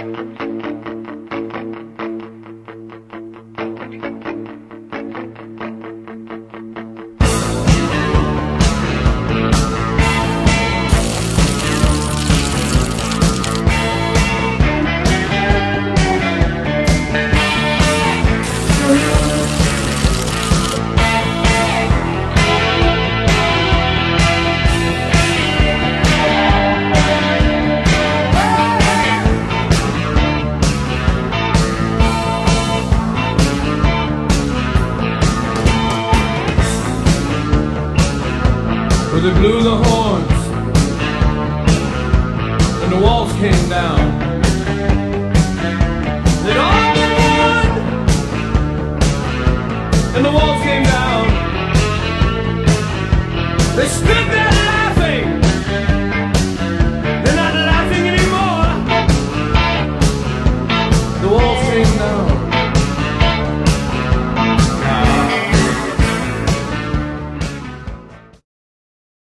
They blew the horns and the walls came down. They'd all been won and the walls came down. They stood there laughing. They're not laughing anymore. The walls came down.